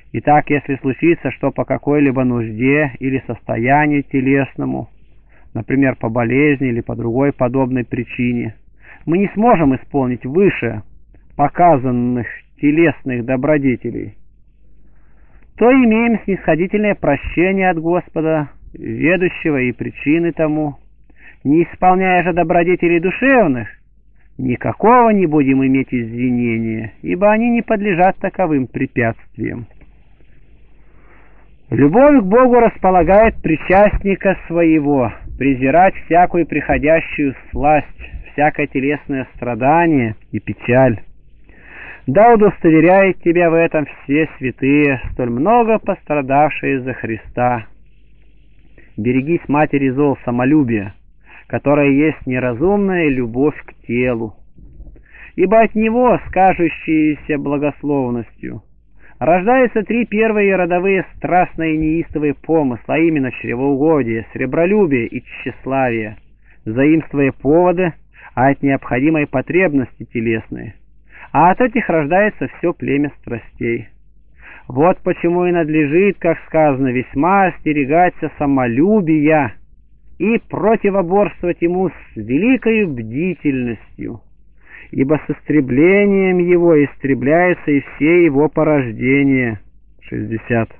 Итак, если случится, что по какой-либо нужде или состоянию телесному, например, по болезни или по другой подобной причине, мы не сможем исполнить выше показанных телесных добродетелей, то имеем снисходительное прощение от Господа, ведущего и причины тому. Не исполняя же добродетелей душевных, никакого не будем иметь извинения, ибо они не подлежат таковым препятствиям. Любовь к Богу располагает причастника своего презирать всякую приходящую сласть, всякое телесное страдание и печаль. Да удостоверяет тебя в этом все святые, столь много пострадавшие за Христа. Берегись матери зол самолюбия, которая есть неразумная любовь к телу, ибо от него, скажущиеся благословностью, рождаются три первые родовые страстные неистовые помысла, а именно чревоугодие, сребролюбие и тщеславие, заимствуя поводы, от необходимой потребности телесной, а от этих рождается все племя страстей. Вот почему и надлежит, как сказано, весьма остерегаться самолюбия и противоборствовать ему с великой бдительностью, ибо с истреблением его истребляется и все его порождения. 60.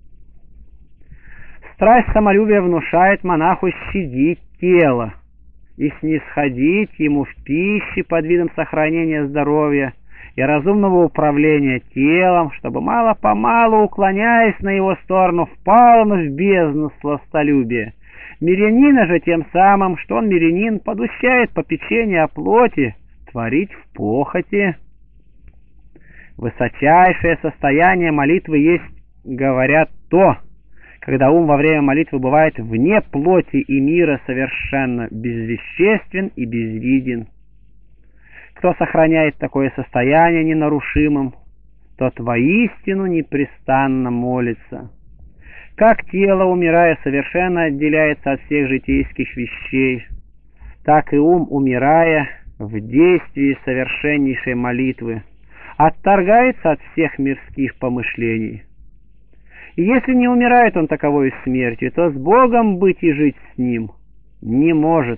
Страсть самолюбия внушает монаху щадить тело и снисходить ему в пище под видом сохранения здоровья и разумного управления телом, чтобы мало-помалу, уклоняясь на его сторону, впал он в бездну сластолюбия. Мирянина же тем самым, что он мирянин, подущает попечение о плоти, творить в похоти. Высочайшее состояние молитвы есть, говорят, то, когда ум во время молитвы бывает вне плоти и мира совершенно безвеществен и безвиден. Кто сохраняет такое состояние ненарушимым, тот воистину непрестанно молится. Как тело, умирая, совершенно отделяется от всех житейских вещей, так и ум, умирая, в действии совершеннейшей молитвы, отторгается от всех мирских помышлений. И если не умирает он таковой смертью, то с Богом быть и жить с Ним не может.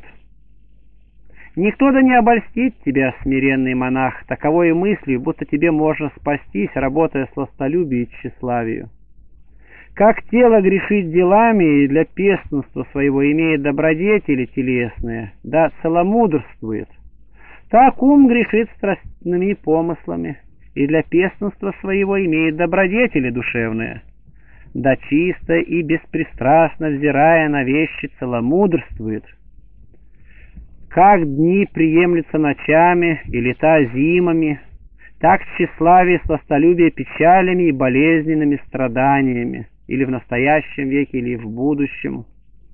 Никто да не обольстит тебя, смиренный монах, таковой мыслью, будто тебе можно спастись, работая сластолюбию и тщеславию. Как тело грешит делами и для пестунства своего имеет добродетели телесные, да целомудрствует, так ум грешит страстными помыслами и для пестунства своего имеет добродетели душевные, да чисто и беспристрастно взирая на вещи целомудрствует. Как дни приемлются ночами и лета зимами, так тщеславие и сластолюбие печалями и болезненными страданиями, или в настоящем веке, или в будущем.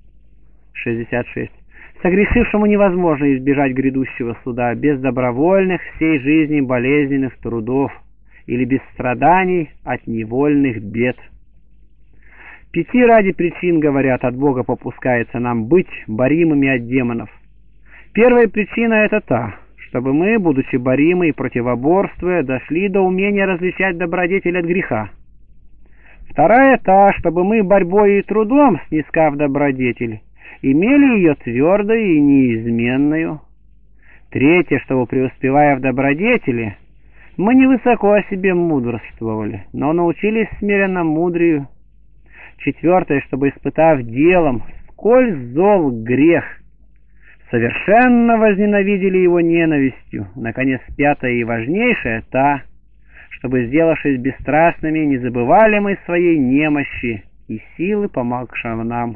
66. Согрешившему невозможно избежать грядущего суда без добровольных всей жизни болезненных трудов или без страданий от невольных бед. 5 ради причин, говорят, от Бога попускается нам быть боримыми от демонов. Первая причина — это та, чтобы мы, будучи боримы и противоборствуя, дошли до умения различать добродетель от греха. Вторая та, чтобы мы борьбой и трудом, снискав добродетель, имели ее твердою и неизменную. Третья, чтобы, преуспевая в добродетели, мы не высоко о себе мудрствовали, но научились смиренно мудрию. Четвертое, чтобы, испытав делом, сколь зол грех, совершенно возненавидели его ненавистью. Наконец, пятое и важнейшее та, чтобы, сделавшись бесстрастными, не забывали мы своей немощи и силы, помогшего нам.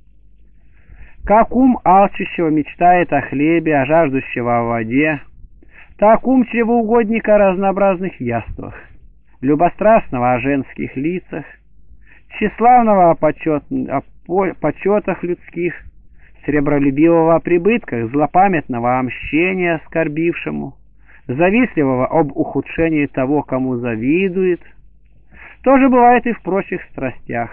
Как ум алчущего мечтает о хлебе, а жаждущего о воде, так ум чревоугодника о разнообразных яствах, любострастного о женских лицах, тщеславного о почетах людских, сребролюбивого о прибытках, злопамятного о мщении оскорбившему, завистливого об ухудшении того, кому завидует. То же бывает и в прочих страстях.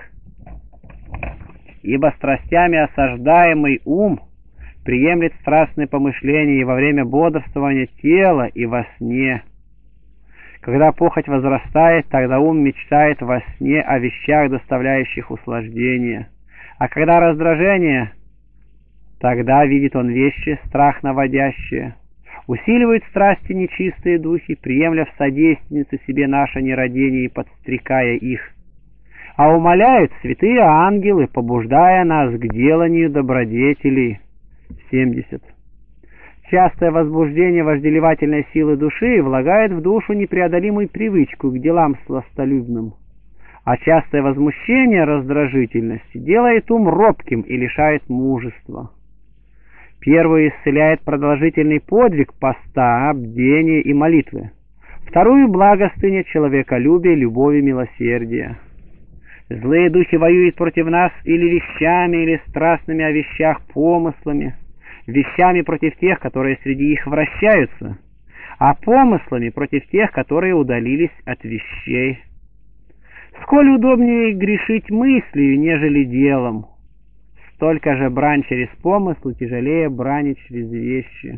Ибо страстями осаждаемый ум приемлет страстные помышления и во время бодрствования тела, и во сне. Когда похоть возрастает, тогда ум мечтает во сне о вещах, доставляющих услаждение. А когда раздражение, тогда видит он вещи, страх наводящие. Усиливают страсти нечистые духи, приемля в содейственницы себе наше нерадение и подстрекая их. А умоляют святые ангелы, побуждая нас к деланию добродетелей. 70. Частое возбуждение вожделевательной силы души влагает в душу непреодолимую привычку к делам сластолюбным, а частое возмущение раздражительности делает ум робким и лишает мужества. Первую исцеляет продолжительный подвиг поста, бдения и молитвы. Вторую — благостыня, человеколюбие, любовь и милосердие. Злые духи воюют против нас или вещами, или страстными о вещах помыслами, вещами против тех, которые среди их вращаются, а помыслами против тех, которые удалились от вещей. Сколь удобнее грешить мыслью, нежели делом, столько же брань через помыслы тяжелее брани через вещи.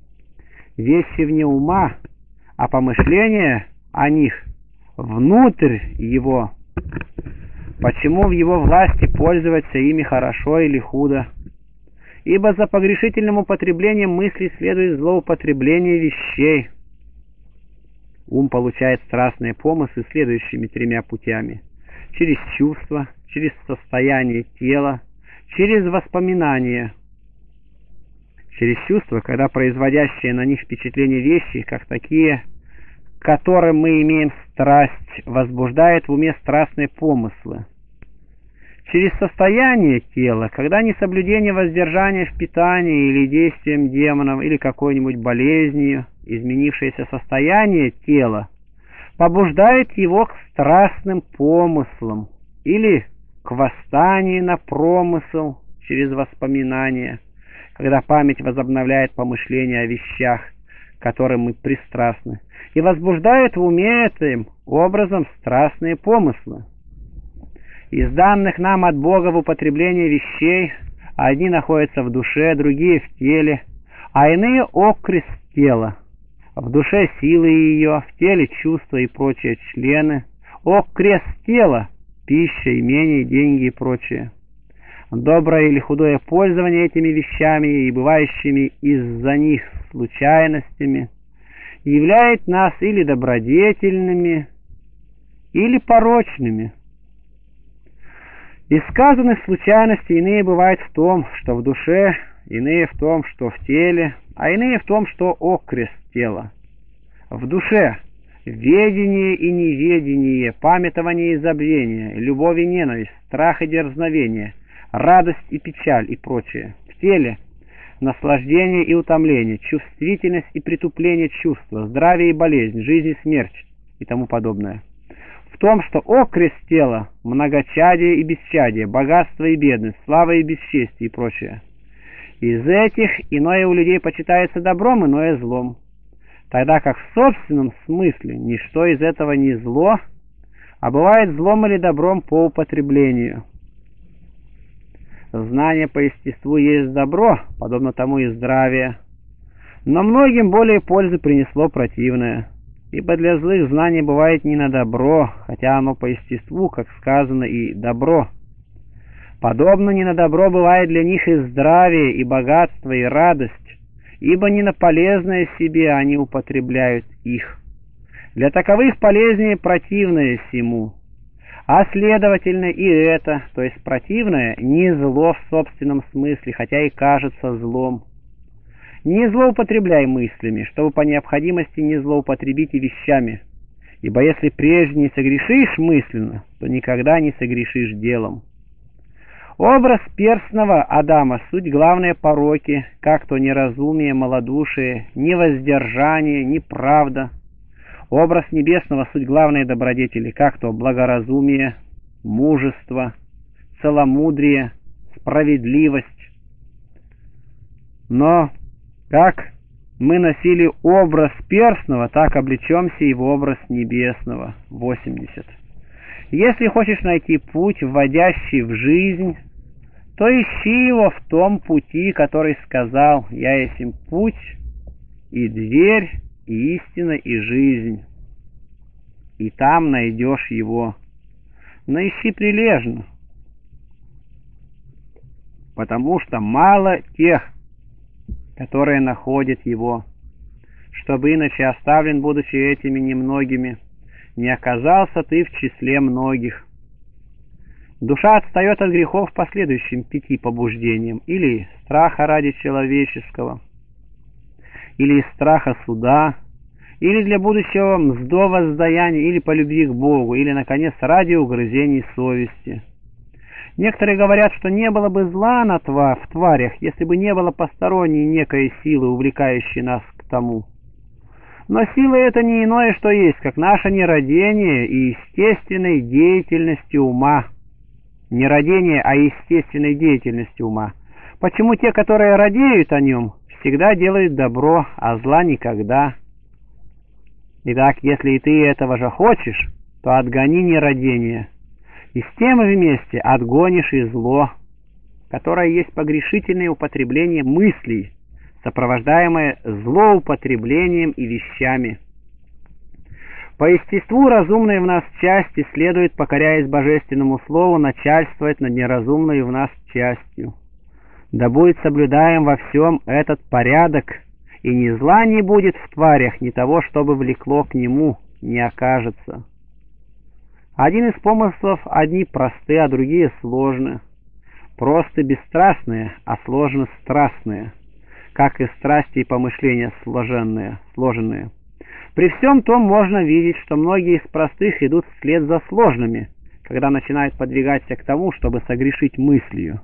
Вещи вне ума, а помышления о них внутрь его. Почему в его власти пользоваться ими хорошо или худо? Ибо за погрешительным употреблением мыслей следует злоупотребление вещей. Ум получает страстные помыслы следующими тремя путями: через чувства, через состояние тела, через воспоминания. Через чувства, когда производящие на них впечатление вещи, как такие, к которым мы имеем страсть, возбуждает в уме страстные помыслы. Через состояние тела, когда несоблюдение воздержания в питании или действием демонов, или какой-нибудь болезнью, изменившееся состояние тела, побуждает его к страстным помыслам или к восстанию на промысл через воспоминания, когда память возобновляет помышления о вещах, к которым мы пристрастны, и возбуждает в уме этим образом страстные помыслы. Из данных нам от Бога в употреблении вещей одни находятся в душе, другие в теле, а иные окрест тела. В душе силы ее, в теле чувства и прочие члены, окрест тела, пища, имение, деньги и прочее. Доброе или худое пользование этими вещами и бывающими из-за них случайностями являет нас или добродетельными, или порочными. Из сказанных случайностей иные бывают в том, что в душе, иные в том, что в теле, а иные в том, что окрест тела. В душе ведение и неведение, памятование и забвение, любовь и ненависть, страх и дерзновение, радость и печаль и прочее. В теле наслаждение и утомление, чувствительность и притупление чувства, здравие и болезнь, жизнь и смерть и тому подобное. В том, что окрест тела – многочадие и бесчадие, богатство и бедность, слава и бесчестие и прочее. Из этих иное у людей почитается добром, иное злом, тогда как в собственном смысле ничто из этого не зло, а бывает злом или добром по употреблению. Знание по естеству есть добро, подобно тому и здравие, но многим более пользы принесло противное. Ибо для злых знаний бывает не на добро, хотя оно по естеству, как сказано, и добро. Подобно не на добро бывает для них и здравие, и богатство, и радость, ибо не на полезное себе они употребляют их. Для таковых полезнее противное сему, а следовательно и это, то есть противное, не зло в собственном смысле, хотя и кажется злом. Не злоупотребляй мыслями, чтобы по необходимости не злоупотребить и вещами, ибо если прежде не согрешишь мысленно, то никогда не согрешишь делом. Образ перстного Адама — суть главные пороки, как то неразумие, малодушие, невоздержание, неправда. Образ небесного — суть главные добродетели, как то благоразумие, мужество, целомудрие, справедливость. Но как мы носили образ перстного, так облечемся и в образ небесного. 80. Если хочешь найти путь, вводящий в жизнь, то ищи его в том пути, который сказал: «Я есть им путь, и дверь, и истина, и жизнь». и там найдешь его. Но ищи прилежно, потому что мало тех, которые находят его, чтобы иначе оставлен, будучи этими немногими, не оказался ты в числе многих. Душа отстает от грехов по следующим 5 побуждениям: или страха ради человеческого, или из страха суда, или для будущего мздо воздаяния, или по любви к Богу, или, наконец, ради угрызений совести. Некоторые говорят, что не было бы зла в тварях, если бы не было посторонней некой силы, увлекающей нас к тому. Но сила это не иное, что есть, как наше нерадение и естественной деятельности ума. Не радение, а естественной деятельности ума. Почему те, которые радеют о нем, всегда делают добро, а зла никогда? Итак, если и ты этого же хочешь, то отгони нерадение, и с тем вместе отгонишь и зло, которое есть погрешительное употребление мыслей, сопровождаемое злоупотреблением и вещами. По естеству разумной в нас части следует, покоряясь божественному слову, начальствовать над неразумной в нас частью. Да будет соблюдаем во всем этот порядок, и ни зла не будет в тварях, ни того, чтобы влекло к нему, не окажется. Один из помыслов одни просты, а другие сложны. Просты бесстрастные, а сложны страстные, как и страсти и помышления сложенные. При всем том можно видеть, что многие из простых идут вслед за сложными, когда начинают подвигаться к тому, чтобы согрешить мыслью.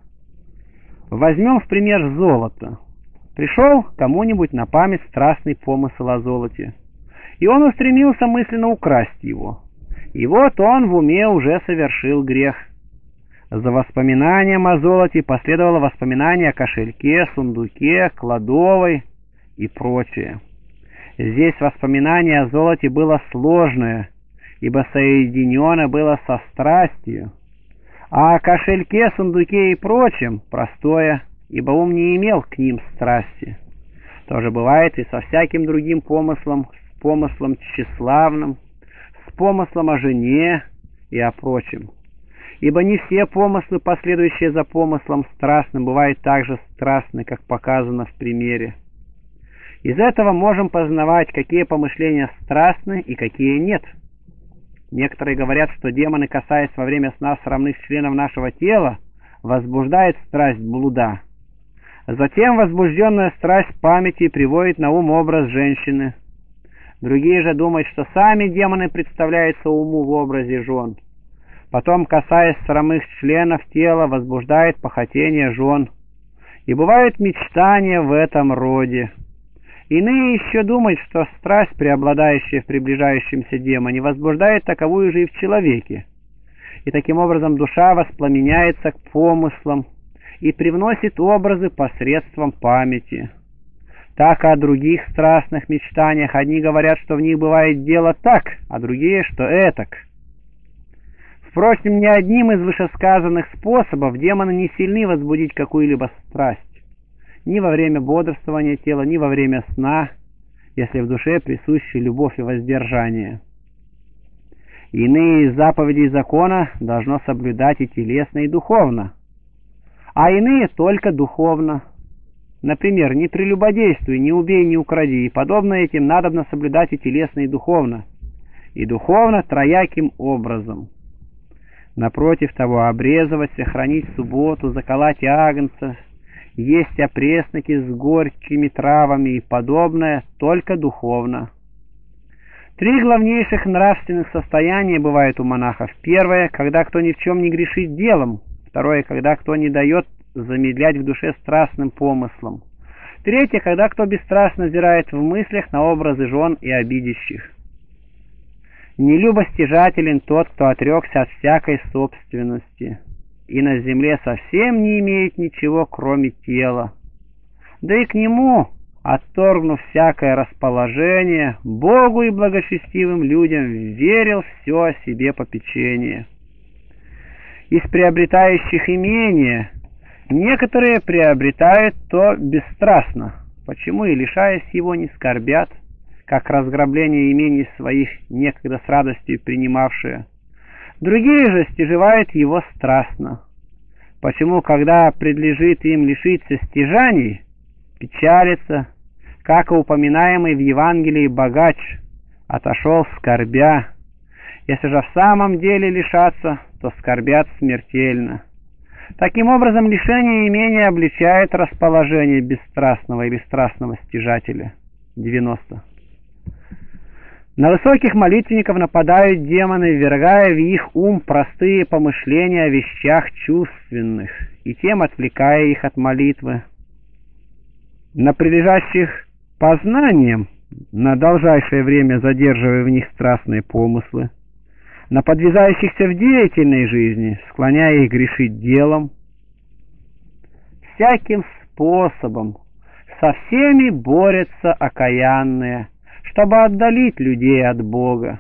Возьмем в пример золото. Пришел кому-нибудь на память страстный помысл о золоте, и он устремился мысленно украсть его. И вот он в уме уже совершил грех. За воспоминанием о золоте последовало воспоминание о кошельке, сундуке, кладовой и прочее. Здесь воспоминание о золоте было сложное, ибо соединено было со страстью, а о кошельке, сундуке и прочем простое, ибо ум не имел к ним страсти. То же бывает и со всяким другим помыслом, с помыслом тщеславным, с помыслом о жене и о прочем. Ибо не все помыслы, последующие за помыслом страстным, бывают так же страстны, как показано в примере. Из этого можем познавать, какие помышления страстны и какие нет. Некоторые говорят, что демоны, касаясь во время сна срамных членов нашего тела, возбуждают страсть блуда. Затем возбужденная страсть памяти приводит на ум образ женщины. Другие же думают, что сами демоны представляются уму в образе жен. Потом, касаясь срамных членов тела, возбуждает похотение жен. И бывают мечтания в этом роде. Иные еще думают, что страсть, преобладающая в приближающемся демоне, возбуждает таковую же и в человеке. И таким образом душа воспламеняется к помыслам и привносит образы посредством памяти. Так о других страстных мечтаниях одни говорят, что в них бывает дело так, а другие, что этак. Впрочем, ни одним из вышесказанных способов демоны не сильны возбудить какую-либо страсть. Ни во время бодрствования тела, ни во время сна, если в душе присущи любовь и воздержание. Иные из заповедей закона должно соблюдать и телесно, и духовно, а иные только духовно. Например, не прелюбодействуй, не убей, не укради, и подобно этим надобно соблюдать и телесно, и духовно трояким образом. Напротив того, обрезывать, сохранить субботу, заколоть агнца, есть опресноки с горькими травами и подобное только духовно. 3 главнейших нравственных состояния бывают у монахов. Первое, когда кто ни в чем не грешит делом. Второе, когда кто не дает замедлять в душе страстным помыслом. Третье, когда кто бесстрастно взирает в мыслях на образы жен и обидящих. Нелюбостяжателен тот, кто отрекся от всякой собственности и на земле совсем не имеет ничего, кроме тела. Да и к нему, отторгнув всякое расположение, Богу и благочестивым людям верил все о себе попечение. Из приобретающих имение некоторые приобретают то бесстрастно, почему и лишаясь его не скорбят, как разграбление имений своих, некогда с радостью принимавшие. Другие же стяжевают его страстно. Почему, когда предлежит им лишиться стяжаний, печалится, как и упоминаемый в Евангелии богач отошел скорбя? Если же в самом деле лишатся, то скорбят смертельно. Таким образом, лишение имения обличает расположение бесстрастного или страстного стяжателя. 90. На высоких молитвенников нападают демоны, ввергая в их ум простые помышления о вещах чувственных, и тем отвлекая их от молитвы. На прилежащих познаниям, на должайшее время задерживая в них страстные помыслы, на подвязающихся в деятельной жизни, склоняя их грешить делом, всяким способом со всеми борются окаянные, чтобы отдалить людей от Бога.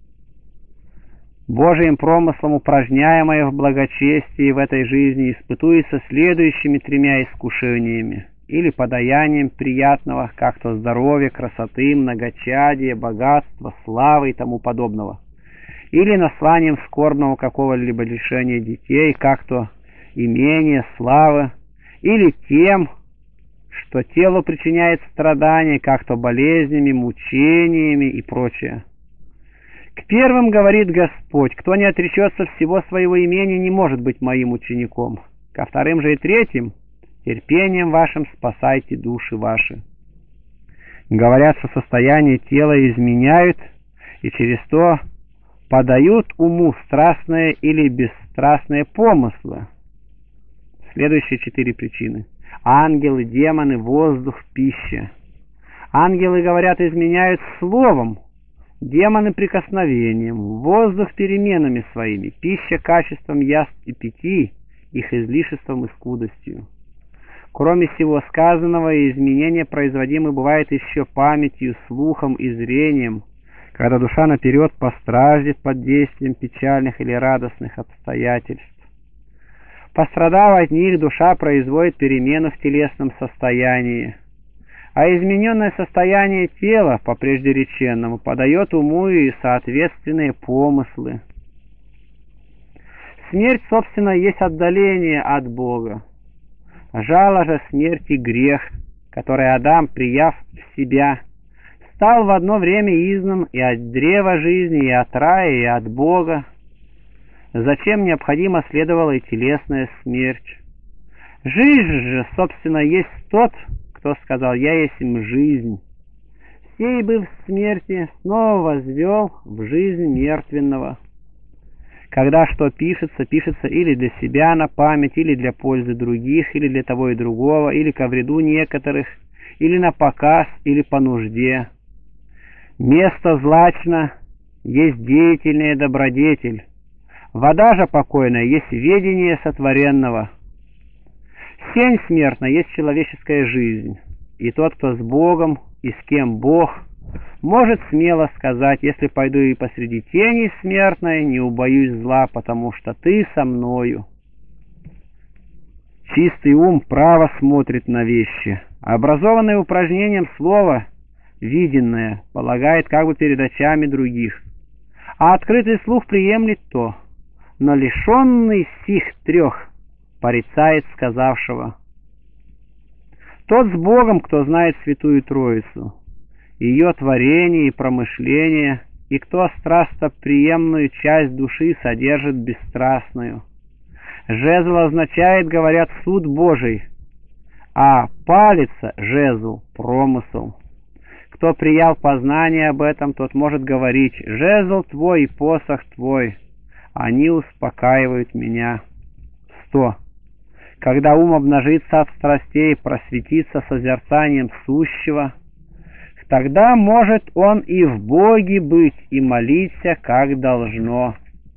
Божиим промыслом упражняемое в благочестии в этой жизни испытуется следующими 3 искушениями, или подаянием приятного, как то здоровья, красоты, многочадия, богатства, славы и тому подобного, или насланием скорбного какого-либо лишения детей, как то имения, славы, или тем, что телу причиняет страдания, как то болезнями, мучениями и прочее. К первым говорит Господь: кто не отречется всего своего имения, не может быть моим учеником. Ко вторым же и третьим: терпением вашим спасайте души ваши. Говорят, что состояние тела изменяют, и через то подают уму страстные или бесстрастные помыслы. Следующие 4 причины: ангелы, демоны, воздух, пища. Ангелы, говорят, изменяют словом, демоны прикосновением, воздух переменами своими, пища качеством яств и питий, их излишеством и скудостью. Кроме всего сказанного, изменения производимы бывает еще памятью, слухом и зрением, когда душа наперед постраждет под действием печальных или радостных обстоятельств. Пострадав от них, душа производит перемену в телесном состоянии, а измененное состояние тела по преждереченному подает уму и соответственные помыслы. Смерть, собственно, есть отдаление от Бога. Жало же смерти грех, который Адам, прияв в себя, стал в одно время изгнан и от древа жизни, и от рая, и от Бога. Зачем необходимо следовала и телесная смерть? Жизнь же, собственно, есть тот, кто сказал: «Я есть им жизнь». Сей, быв в смерти, снова возвел в жизнь мертвенного. Когда что пишется, пишется или для себя на память, или для пользы других, или для того и другого, или ко вреду некоторых, или на показ, или по нужде. Место злачно есть деятельная добродетель. Вода же покойная есть ведение сотворенного. Сень смертная есть человеческая жизнь. И тот, кто с Богом и с кем Бог, может смело сказать: если пойду и посреди тени смертной, не убоюсь зла, потому что ты со мною. Чистый ум право смотрит на вещи, а образованное упражнением слова виденное полагает как бы перед очами других, а открытый слух приемлет то, но лишенный сих 3 порицает сказавшего. Тот с Богом, кто знает Святую Троицу, ее творение и промышление, и кто страстоприемную часть души содержит бесстрастную. Жезл означает, говорят, суд Божий, а палица, жезл, промысл. Кто приял познание об этом, тот может говорить: жезл твой и посох твой, они успокаивают меня. 100. Когда ум обнажится от страстей, просветится созерцанием сущего, тогда может он и в Боге быть, и молиться, как должно.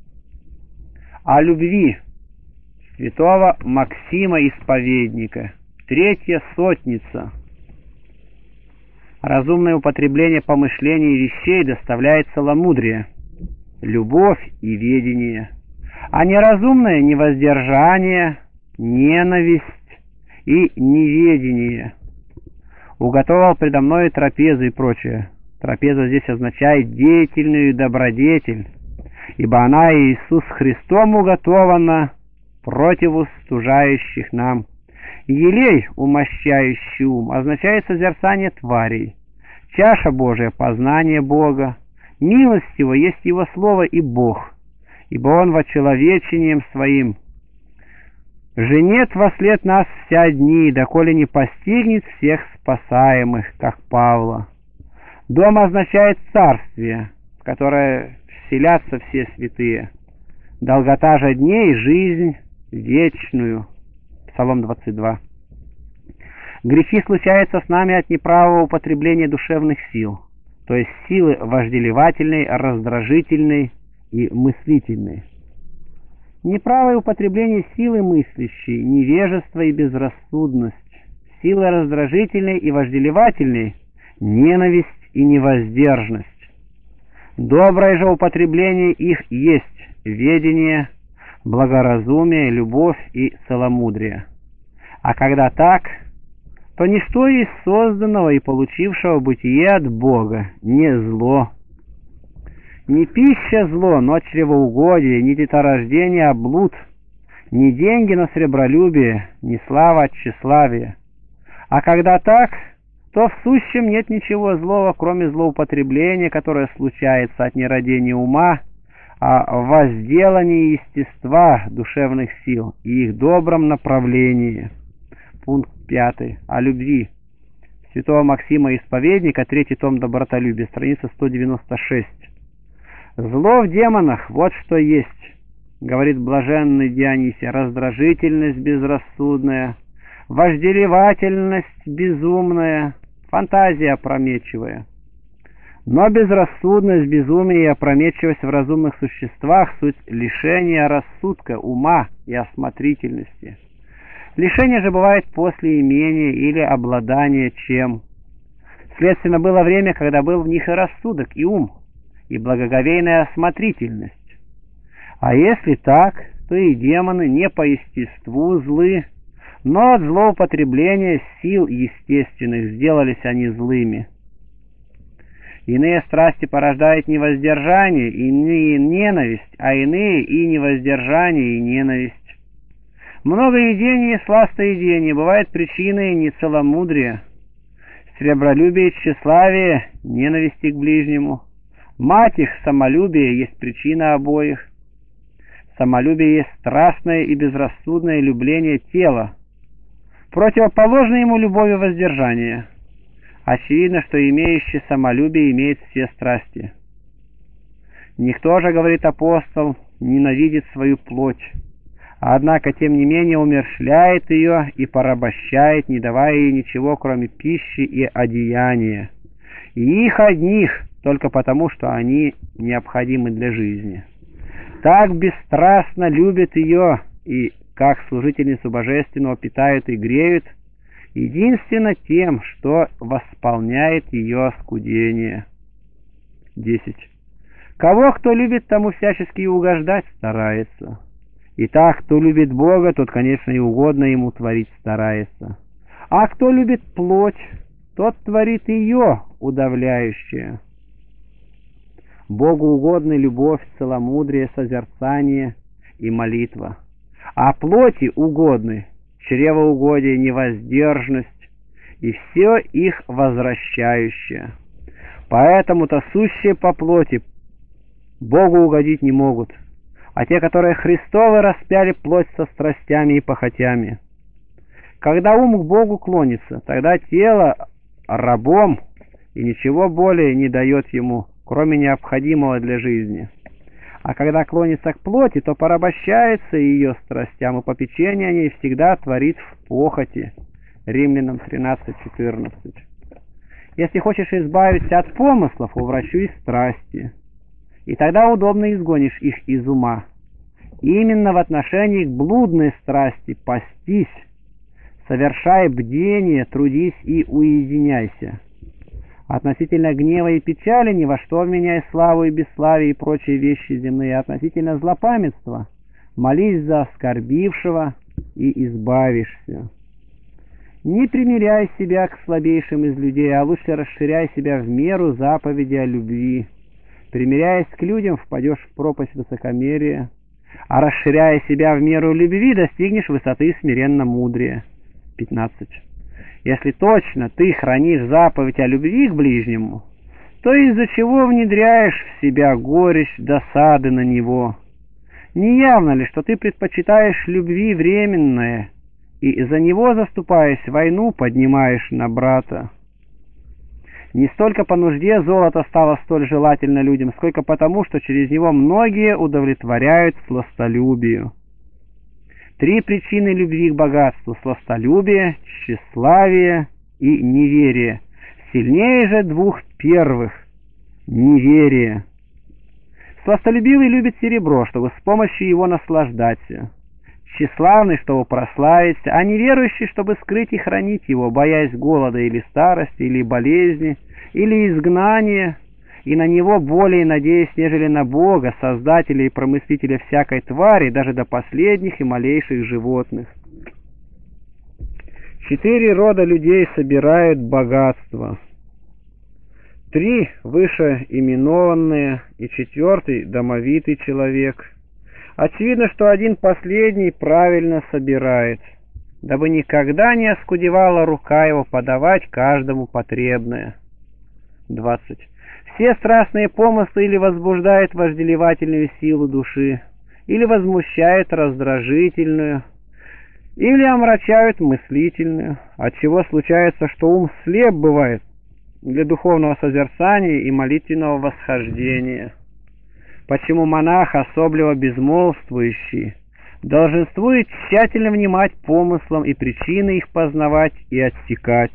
О любви святого Максима Исповедника. 3 сотница. Разумное употребление помышлений и вещей доставляет целомудрие, любовь и ведение, а неразумное — невоздержание, ненависть и неведение. Уготовал предо мною трапезы и прочее. Трапеза здесь означает деятельную добродетель, ибо она Иисус Христом уготована против стужающих нам. Елей, умощающий ум, означает созерцание тварей. Чаша Божия — познание Бога. Милость Его есть Его Слово и Бог, ибо Он вочеловечением Своим женет вослед нас вся дни, доколе не постигнет всех спасаемых, как Павла. Дом означает царствие, в которое вселятся все святые. Долгота же дней — жизнь вечную. Псалом 22. Грехи случаются с нами от неправого употребления душевных сил, то есть силы вожделевательной, раздражительной и мыслительной. Неправое употребление силы мыслящей, невежество и безрассудность, силы раздражительной и вожделевательной, ненависть и невоздержанность. Доброе же употребление их есть ведение, благоразумие, любовь и целомудрие. А когда так, то ничто из созданного и получившего бытие от Бога не зло. Не пища зло, но чревоугодие, не деторождение, а блуд, не деньги, но сребролюбие, не слава от тщеславия. А когда так, то в сущем нет ничего злого, кроме злоупотребления, которое случается от нерадения ума, а возделании естества душевных сил и их добром направлении. Пункт 5. О любви. Святого Максима Исповедника, 3 том «Добротолюбие», страница 196. «Зло в демонах, вот что есть, — говорит блаженный Дионисий, — раздражительность безрассудная, вожделевательность безумная, фантазия опрометчивая. Но безрассудность, безумие и опрометчивость в разумных существах — суть лишения рассудка, ума и осмотрительности. Лишение же бывает после имения или обладания чем. Следственно, было время, когда был в них и рассудок, и ум, и благоговейная осмотрительность. А если так, то и демоны не по естеству злы, но от злоупотребления сил естественных сделались они злыми. Иные страсти порождают невоздержание, иные ненависть, а иные и невоздержание, и ненависть. Многоедение и сластоедение бывает причиной нецеломудрия, сребролюбие и тщеславие, ненависти к ближнему. Мать их, самолюбие, есть причина обоих. Самолюбие есть страстное и безрассудное любление тела, противоположно ему любовь и воздержание. Очевидно, что имеющий самолюбие имеет все страсти. Никто же, говорит апостол, ненавидит свою плоть, однако, тем не менее, умерщвляет ее и порабощает, не давая ей ничего, кроме пищи и одеяния. И их одних, только потому, что они необходимы для жизни. Так бесстрастно любят ее, и, как служительницу божественного, питают и греют, единственно тем, что восполняет ее оскудение. 10. Кого кто любит, тому всячески и угождать старается. Итак, кто любит Бога, тот, конечно, и угодно ему творить старается. А кто любит плоть, тот творит ее удавляющее. Богу угодны любовь, целомудрие, созерцание и молитва. А плоти угодны чревоугодие, невоздержанность и все их возвращающее. Поэтому-то сущие по плоти Богу угодить не могут, а те, которые Христовы, распяли плоть со страстями и похотями. Когда ум к Богу клонится, тогда тело рабом и ничего более не дает ему, кроме необходимого для жизни. А когда клонится к плоти, то порабощается ее страстям, и попечение о ней всегда творит в похоти. Римлянам 13:14. Если хочешь избавиться от помыслов, уврачуй страсти, и тогда удобно изгонишь их из ума. Именно в отношении к блудной страсти постись, совершай бдение, трудись и уединяйся. Относительно гнева и печали ни во что вменяй славу и бесславие и прочие вещи земные. Относительно злопамятства молись за оскорбившего и избавишься. Не примиряй себя к слабейшим из людей, а лучше расширяй себя в меру заповеди о любви. Примиряясь к людям, впадешь в пропасть высокомерия, а расширяя себя в меру любви, достигнешь высоты смиренно-мудрия. 15. Если точно ты хранишь заповедь о любви к ближнему, то из-за чего внедряешь в себя горечь досады на него? Не явно ли, что ты предпочитаешь любви временное, и за него, заступаясь, войну поднимаешь на брата? Не столько по нужде золото стало столь желательно людям, сколько потому, что через него многие удовлетворяют сластолюбию. 3 причины любви к богатству: сластолюбие, тщеславие и неверие. Сильнее же 2 первых — неверие. Сластолюбивый любит серебро, чтобы с помощью его наслаждаться. Тщеславный, чтобы прославиться, а неверующий, чтобы скрыть и хранить его, боясь голода или старости, или болезни, или изгнания, и на него более надеясь, нежели на Бога, Создателя и Промыслителя всякой твари, даже до последних и малейших животных. 4 рода людей собирают богатство. 3 вышеименованные и 4 домовитый человек. Очевидно, что один последний правильно собирает, дабы никогда не оскудевала рука его подавать каждому потребное. 20. Все страстные помыслы или возбуждают вожделевательную силу души, или возмущают раздражительную, или омрачают мыслительную, отчего случается, что ум слеп бывает для духовного созерцания и молитвенного восхождения. Почему монах, особливо безмолвствующий, долженствует тщательно внимать помыслам и причины их познавать и отсекать.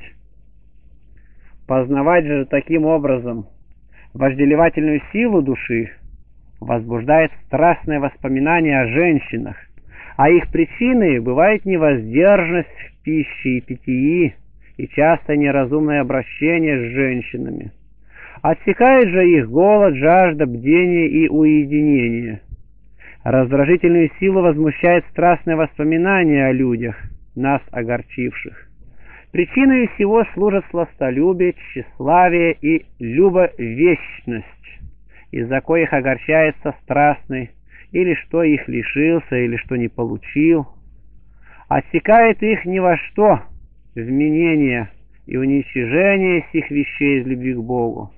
Познавать же таким образом вожделевательную силу души возбуждает страстное воспоминание о женщинах, а их причиной бывает невоздержанность в пище и питьи и часто неразумное обращение с женщинами. Отсекает же их голод, жажда, бдение и уединение. Раздражительную силу возмущает страстное воспоминание о людях, нас огорчивших. Причиной всего служат сластолюбие, тщеславие и любовечность, из-за коих огорчается страстный, или что их лишился, или что не получил. Отсекает их ни во что, вменение и уничижение сих вещей из любви к Богу.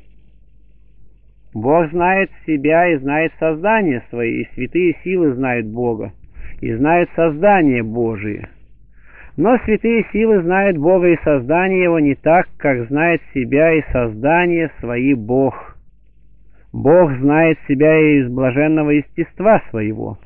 Бог знает себя и знает создание свои, и святые силы знают Бога, и знают создание Божие. Но святые силы знают Бога и создание Его не так, как знает себя и создание свои Бог. Бог знает себя и из блаженного естества своего,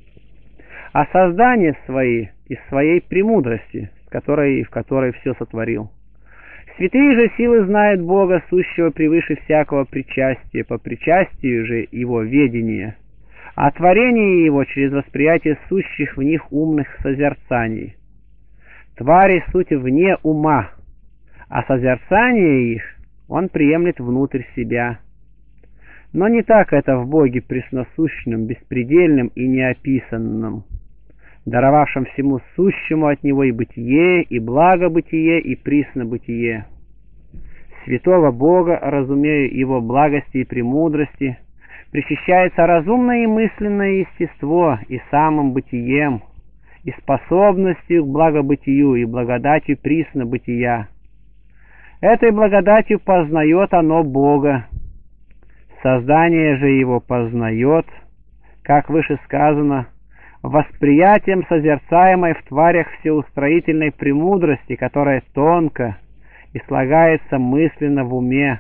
а создание свои из своей премудрости, в которой все сотворил. Святые же силы знают Бога, сущего превыше всякого причастия, по причастию же Его ведения, а творение Его через восприятие сущих в них умных созерцаний. Твари суть вне ума, а созерцание их Он приемлет внутрь себя. Но не так это в Боге пресносущном, беспредельном и неописанном, даровавшем всему сущему от Него и бытие, и благобытие, и приснобытие. Святого Бога, разумею Его благости и премудрости, причащается разумное и мысленное естество и самым бытием, и способностью к благобытию, и благодатью приснобытия. Этой благодатью познает оно Бога. Создание же Его познает, как выше сказано, восприятием созерцаемой в тварях всеустроительной премудрости, которая тонко и слагается мысленно в уме.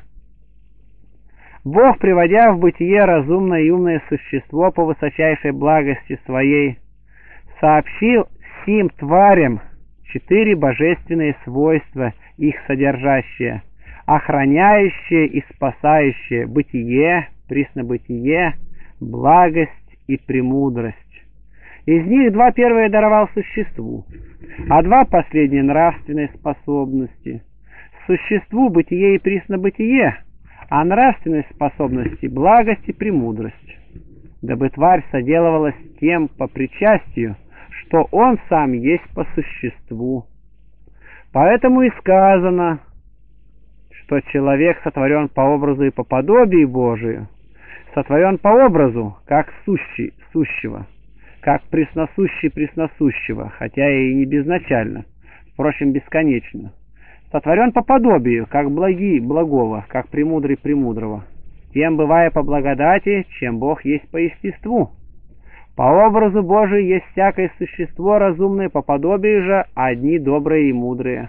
Бог, приводя в бытие разумное и умное существо по высочайшей благости своей, сообщил сим тварям 4 божественные свойства, их содержащие, охраняющие и спасающие бытие, приснобытие, благость и премудрость. Из них 2 первые даровал существу, а 2 последние нравственные способности. Существу бытие и приснобытие, а нравственной способности благость и премудрость, дабы тварь соделывалась тем по причастию, что он сам есть по существу. Поэтому и сказано, что человек сотворен по образу и по подобию Божию, сотворен по образу, как сущий сущего, как пресносущий пресносущего, хотя и не безначально, впрочем, бесконечно. Сотворен по подобию, как благий благого, как премудрый премудрого, тем бывая по благодати, чем Бог есть по естеству. По образу Божию есть всякое существо разумное, по подобию же одни добрые и мудрые.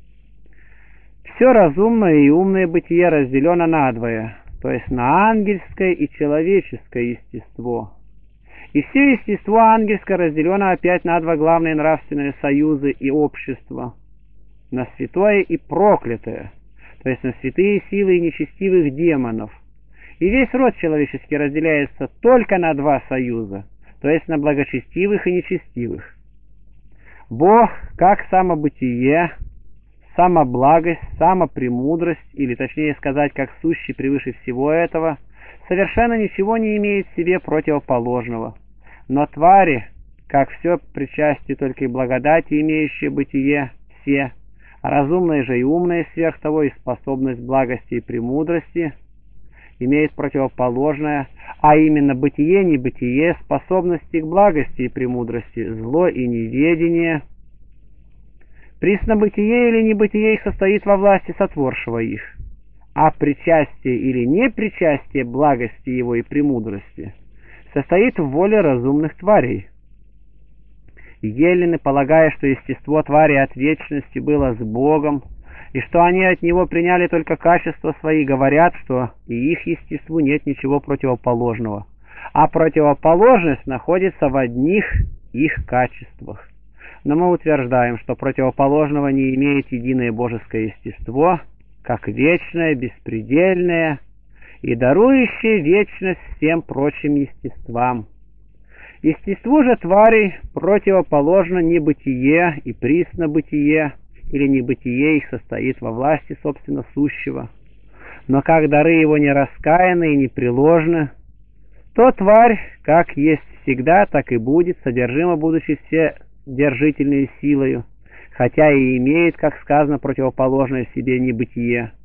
Все разумное и умное бытие разделено надвое, то есть на ангельское и человеческое естество. И все естество ангельское разделено опять на два главные нравственные союзы и общества, на святое и проклятое, то есть на святые силы и нечестивых демонов. И весь род человеческий разделяется только на два союза, то есть на благочестивых и нечестивых. Бог, как самобытие, самоблагость, самопремудрость, или точнее сказать, как сущий превыше всего этого, совершенно ничего не имеет в себе противоположного. Но твари, как все причастие только и благодати, имеющие бытие, все, а разумные же и умные сверх того, и способность благости и премудрости, имеет противоположное, а именно бытие, небытие, способности к благости и премудрости, зло и неведение. Приснобытие или небытие их состоит во власти сотворшего их, а причастие или непричастие благости его и премудрости состоит в воле разумных тварей. Елены, полагая, что естество твари от вечности было с Богом, и что они от него приняли только качества свои, говорят, что и их естеству нет ничего противоположного, а противоположность находится в одних их качествах. Но мы утверждаем, что противоположного не имеет единое божеское естество, как вечное, беспредельное и дарующее вечность всем прочим естествам. Естеству же тварей противоположно небытие и приснобытие, или небытие их состоит во власти собственно сущего. Но как дары его не раскаяны и непреложны, то тварь, как есть всегда, так и будет, содержима будучи все держительной силою, хотя и имеет, как сказано, противоположное в себе небытие.